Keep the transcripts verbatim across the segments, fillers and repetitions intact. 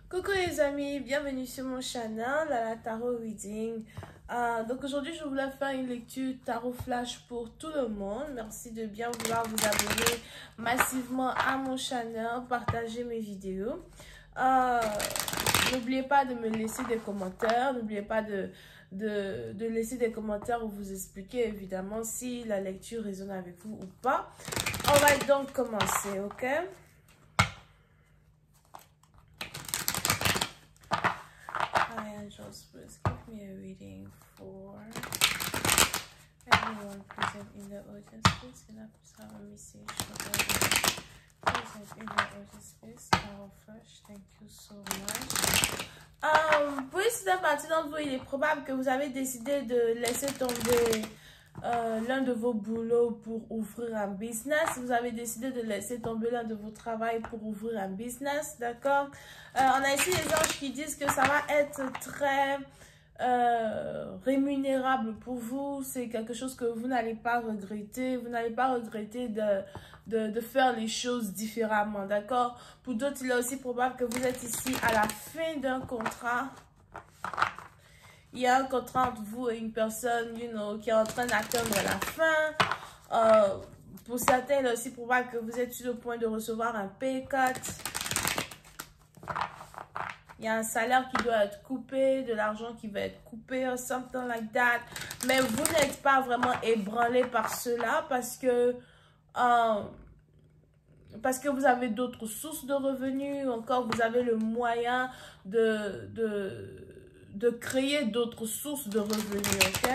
Coucou les amis, bienvenue sur mon channel, à la Tarot Reading. Euh, donc aujourd'hui, je voulais faire une lecture Tarot Flash pour tout le monde. Merci de bien vouloir vous abonner massivement à mon channel, partager mes vidéos. Euh, N'oubliez pas de me laisser des commentaires, n'oubliez pas de, de, de laisser des commentaires où vous expliquez évidemment si la lecture résonne avec vous ou pas. On va donc commencer, ok? Angels, please give me a reading for everyone present in the audience. Please can I please have a message for everyone present in the audience, please? Tarot Flash, thank you so much. Um, pour certaines parties d'entre vous, il est probable que vous avez décidé de laisser tomber euh, l'un de vos boulots pour ouvrir un business. Vous avez décidé de laisser tomber l'un de vos travails pour ouvrir un business, d'accord? Euh, on a ici les anges qui disent que ça va être très euh, rémunérable pour vous. C'est quelque chose que vous n'allez pas regretter. Vous n'allez pas regretter de, de, de faire les choses différemment, d'accord? Pour d'autres, il est aussi probable que vous êtes ici à la fin d'un contrat. Il y a un contrat entre vous et une personne, you know, qui est en train d'atteindre la fin. Euh, pour certains, il est aussi probable que vous êtes sur le point de recevoir un pay cut. Il y a un salaire qui doit être coupé, de l'argent qui va être coupé, or something like that. Mais vous n'êtes pas vraiment ébranlé par cela parce que, euh, parce que vous avez d'autres sources de revenus. Encore, vous avez le moyen de... de de créer d'autres sources de revenus, ok?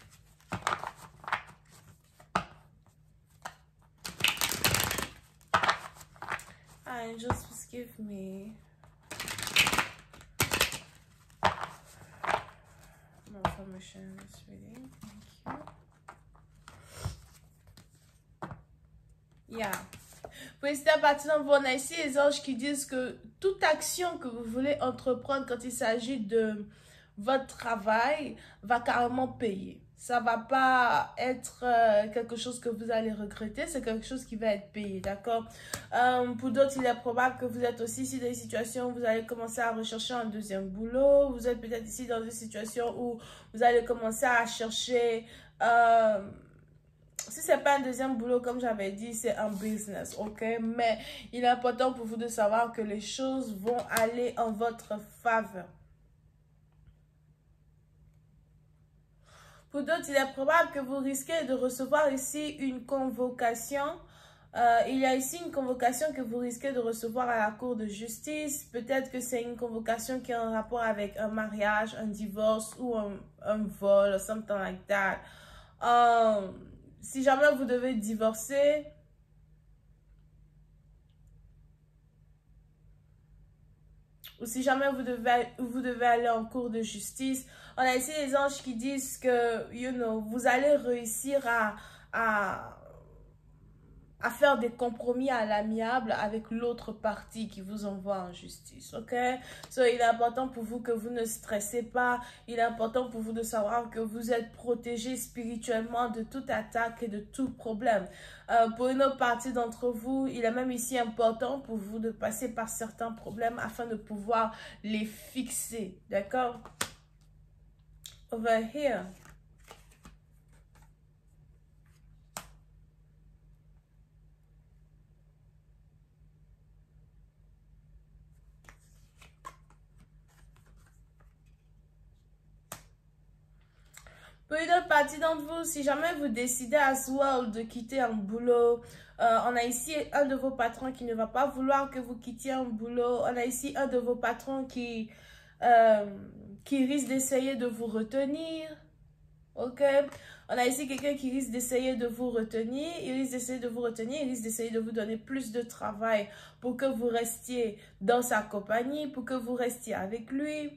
Angels, please give me more information in this reading. Thank you. Yeah. Pour rester à partir de vous, on a ici les anges qui disent que toute action que vous voulez entreprendre quand il s'agit de votre travail va carrément payer. Ça va pas être euh, quelque chose que vous allez regretter, c'est quelque chose qui va être payé, d'accord? Euh, pour d'autres, il est probable que vous êtes aussi ici dans une situation où vous allez commencer à rechercher un deuxième boulot. Vous êtes peut-être ici dans une situation où vous allez commencer à chercher... Euh, si ce n'est pas un deuxième boulot, comme j'avais dit, c'est un business, ok? Mais il est important pour vous de savoir que les choses vont aller en votre faveur. Pour d'autres, il est probable que vous risquez de recevoir ici une convocation. Euh, il y a ici une convocation que vous risquez de recevoir à la cour de justice. Peut-être que c'est une convocation qui est en rapport avec un mariage, un divorce ou un, un vol, or something like that. Euh, si jamais vous devez divorcer, ou si jamais vous devez, vous devez aller en cour de justice, on a ici les anges qui disent que, you know, vous allez réussir à, à, à faire des compromis à l'amiable avec l'autre partie qui vous envoie en justice, ok? So, il est important pour vous que vous ne stressez pas. Il est important pour vous de savoir que vous êtes protégé spirituellement de toute attaque et de tout problème. Euh, pour une autre partie d'entre vous, il est même ici important pour vous de passer par certains problèmes afin de pouvoir les fixer, d'accord? Over here. Pour une autre partie d'entre vous, si jamais vous décidez à ce well de quitter un boulot, euh, on a ici un de vos patrons qui ne va pas vouloir que vous quittiez un boulot. On a ici un de vos patrons qui, euh, qui risque d'essayer de vous retenir. Ok? On a ici quelqu'un qui risque d'essayer de vous retenir. Il risque d'essayer de vous retenir. Il risque d'essayer de vous donner plus de travail pour que vous restiez dans sa compagnie, pour que vous restiez avec lui.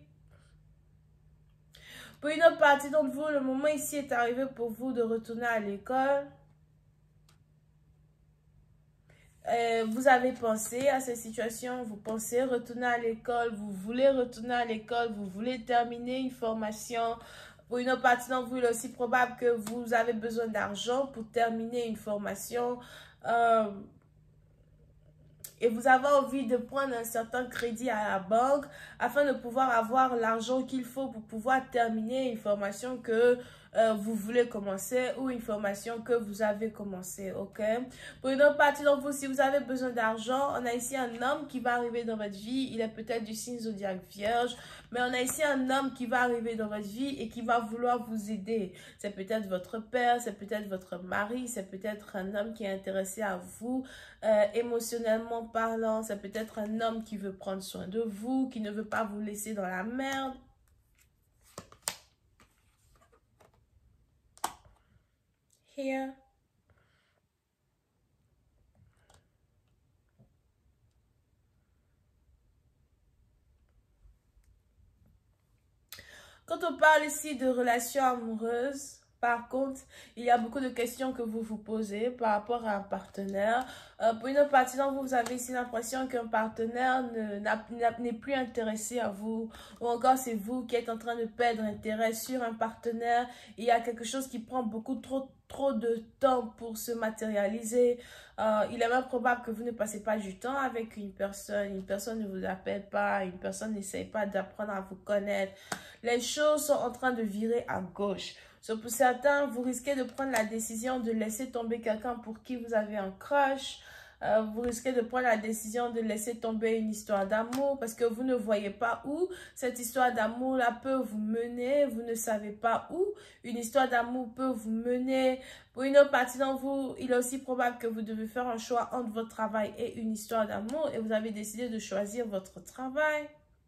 Pour une autre partie d'entre vous, le moment ici est arrivé pour vous de retourner à l'école. Euh, vous avez pensé à cette situation, vous pensez retourner à l'école, vous voulez retourner à l'école, vous voulez terminer une formation. Pour une autre partie d'entre vous, il est aussi probable que vous avez besoin d'argent pour terminer une formation. Euh, et vous avez envie de prendre un certain crédit à la banque afin de pouvoir avoir l'argent qu'il faut pour pouvoir terminer une formation que euh, vous voulez commencer ou une formation que vous avez commencé, ok? Pour une autre partie d'entre vous, si vous avez besoin d'argent, on a ici un homme qui va arriver dans votre vie. Il est peut-être du signe zodiaque vierge, mais on a ici un homme qui va arriver dans votre vie et qui va vouloir vous aider. C'est peut-être votre père, c'est peut-être votre mari, c'est peut-être un homme qui est intéressé à vous, euh, émotionnellement parlant. C'est peut-être un homme qui veut prendre soin de vous, qui ne veut pas vous laisser dans la merde. Here. Quand on parle ici de relations amoureuses, par contre, il y a beaucoup de questions que vous vous posez par rapport à un partenaire. Euh, pour une autre partie d'entre vous, vous avez ici l'impression qu'un partenaire n'est plus intéressé à vous. Ou encore, c'est vous qui êtes en train de perdre intérêt sur un partenaire. Il y a quelque chose qui prend beaucoup trop, trop de temps pour se matérialiser. Euh, il est même probable que vous ne passez pas du temps avec une personne. Une personne ne vous appelle pas. Une personne n'essaye pas d'apprendre à vous connaître. Les choses sont en train de virer à gauche. So, pour certains, vous risquez de prendre la décision de laisser tomber quelqu'un pour qui vous avez un crush. Euh, vous risquez de prendre la décision de laisser tomber une histoire d'amour parce que vous ne voyez pas où cette histoire d'amour-là peut vous mener. Vous ne savez pas où une histoire d'amour peut vous mener. Pour une autre partie d'entre vous, il est aussi probable que vous devez faire un choix entre votre travail et une histoire d'amour et vous avez décidé de choisir votre travail.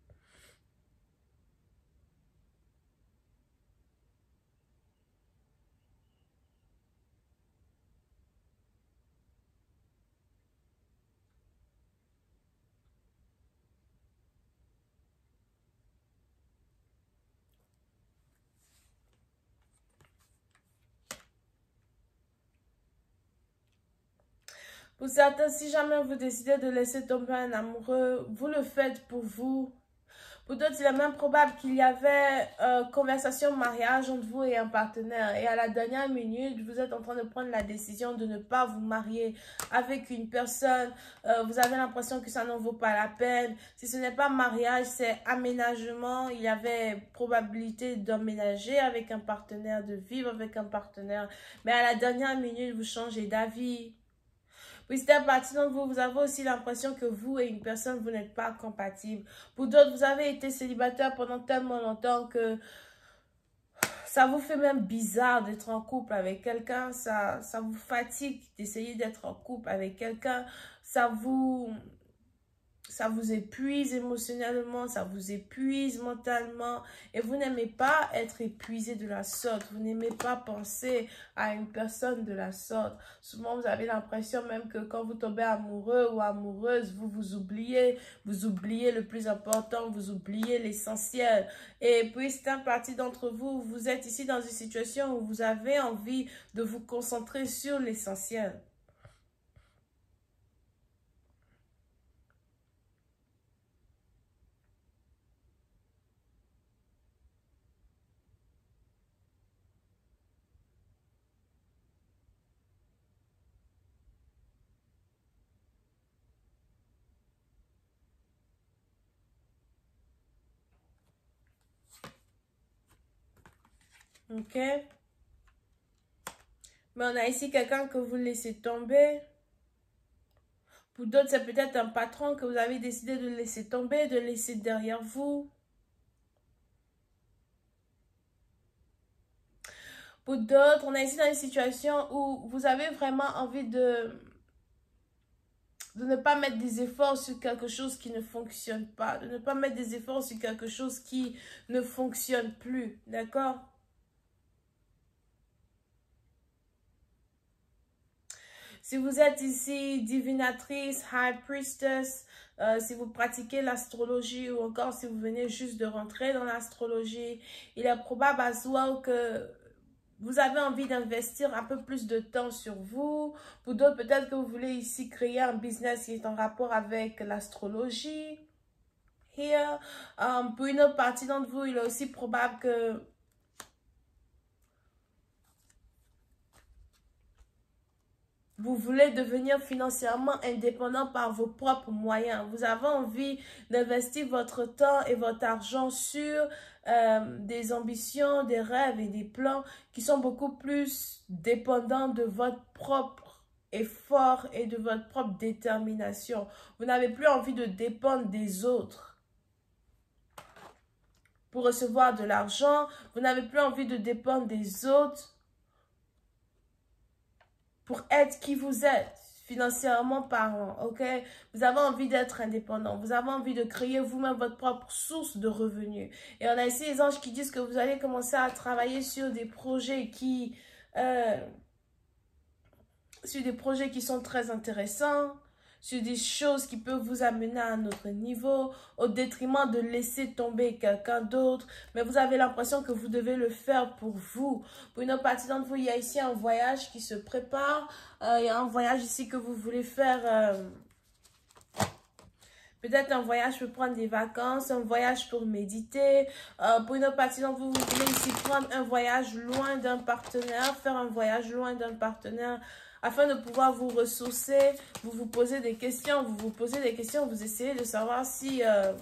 Pour certains, si jamais vous décidez de laisser tomber un amoureux, vous le faites pour vous. Pour d'autres, il est même probable qu'il y avait euh, conversation mariage entre vous et un partenaire. Et à la dernière minute, vous êtes en train de prendre la décision de ne pas vous marier avec une personne. Euh, vous avez l'impression que ça n'en vaut pas la peine. Si ce n'est pas mariage, c'est aménagement. Il y avait probabilité d'emménager avec un partenaire, de vivre avec un partenaire. Mais à la dernière minute, vous changez d'avis. Oui, c'est à partir d'entre vous, vous avez aussi l'impression que vous et une personne, vous n'êtes pas compatibles. Pour d'autres, vous avez été célibataire pendant tellement longtemps que ça vous fait même bizarre d'être en couple avec quelqu'un. Ça, ça vous fatigue d'essayer d'être en couple avec quelqu'un. Ça vous... Ça vous épuise émotionnellement, ça vous épuise mentalement et vous n'aimez pas être épuisé de la sorte. Vous n'aimez pas penser à une personne de la sorte. Souvent, vous avez l'impression même que quand vous tombez amoureux ou amoureuse, vous vous oubliez. Vous oubliez le plus important, vous oubliez l'essentiel. Et puis, c'est un parti d'entre vous, vous êtes ici dans une situation où vous avez envie de vous concentrer sur l'essentiel. Ok? Mais on a ici quelqu'un que vous laissez tomber. Pour d'autres, c'est peut-être un patron que vous avez décidé de laisser tomber, de laisser derrière vous. Pour d'autres, on est ici dans une situation où vous avez vraiment envie de, de ne pas mettre des efforts sur quelque chose qui ne fonctionne pas. De ne pas mettre des efforts sur quelque chose qui ne fonctionne plus. D'accord? Si vous êtes ici divinatrice, high priestess, euh, si vous pratiquez l'astrologie ou encore si vous venez juste de rentrer dans l'astrologie, il est probable à soi que vous avez envie d'investir un peu plus de temps sur vous. Pour d'autres, peut-être que vous voulez ici créer un business qui est en rapport avec l'astrologie. Here, um, pour une autre partie d'entre vous, il est aussi probable que Vous voulez devenir financièrement indépendant par vos propres moyens. Vous avez envie d'investir votre temps et votre argent sur euh, des ambitions, des rêves et des plans qui sont beaucoup plus dépendants de votre propre effort et de votre propre détermination. Vous n'avez plus envie de dépendre des autres pour recevoir de l'argent. Vous n'avez plus envie de dépendre des autres pour être qui vous êtes, financièrement parlant, ok? Vous avez envie d'être indépendant. Vous avez envie de créer vous-même votre propre source de revenus. Et on a ici les anges qui disent que vous allez commencer à travailler sur des projets qui... Euh, sur des projets qui sont très intéressants, sur des choses qui peuvent vous amener à un autre niveau, au détriment de laisser tomber quelqu'un d'autre. Mais vous avez l'impression que vous devez le faire pour vous. Pour une autre partie d'entre vous, il y a ici un voyage qui se prépare. Euh, il y a un voyage ici que vous voulez faire. Euh, Peut-être un voyage pour prendre des vacances, un voyage pour méditer. Euh, pour une autre partie d'entre vous, vous voulez ici prendre un voyage loin d'un partenaire, faire un voyage loin d'un partenaire, afin de pouvoir vous ressourcer, vous vous posez des questions, vous vous posez des questions, vous essayez de savoir si euh,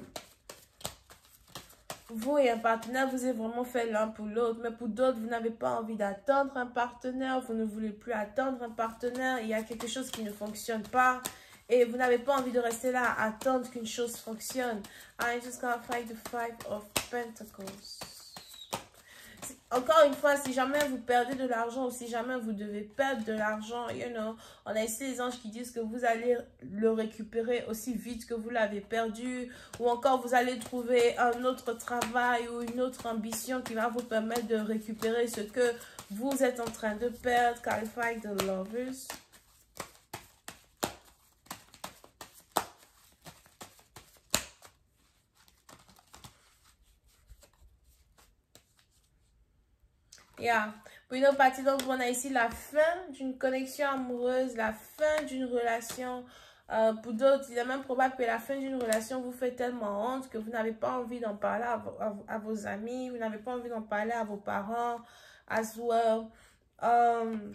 vous et un partenaire, vous êtes vraiment fait l'un pour l'autre. Mais pour d'autres, vous n'avez pas envie d'attendre un partenaire, vous ne voulez plus attendre un partenaire, il y a quelque chose qui ne fonctionne pas. Et vous n'avez pas envie de rester là à attendre qu'une chose fonctionne. I'm just gonna fight the five of pentacles. Encore une fois, si jamais vous perdez de l'argent ou si jamais vous devez perdre de l'argent, you know, on a ici les anges qui disent que vous allez le récupérer aussi vite que vous l'avez perdu, ou encore vous allez trouver un autre travail ou une autre ambition qui va vous permettre de récupérer ce que vous êtes en train de perdre. Clarify the lovers. Yeah. Pour une autre partie, donc on a ici la fin d'une connexion amoureuse, la fin d'une relation. Euh, pour d'autres, il est même probable que la fin d'une relation vous fait tellement honte que vous n'avez pas envie d'en parler à, vo à, à vos amis, vous n'avez pas envie d'en parler à vos parents, as well. Um,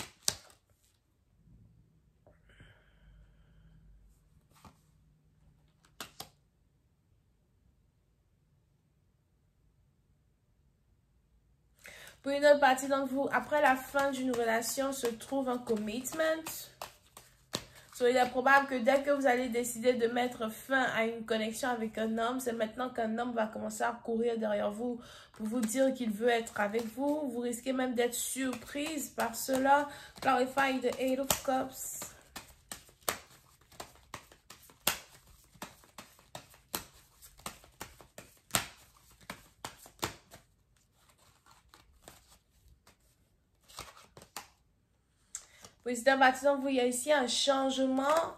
Pour une autre partie d'entre vous, après la fin d'une relation se trouve un commitment. So, il est probable que dès que vous allez décider de mettre fin à une connexion avec un homme, c'est maintenant qu'un homme va commencer à courir derrière vous pour vous dire qu'il veut être avec vous. Vous risquez même d'être surprise par cela. Clarify the Eight of Cups. Wisdom, baptisant, vous, il y a ici un changement,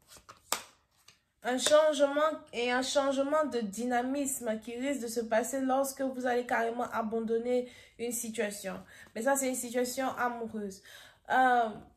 un changement et un changement de dynamisme qui risque de se passer lorsque vous allez carrément abandonner une situation. Mais ça, c'est une situation amoureuse. Euh,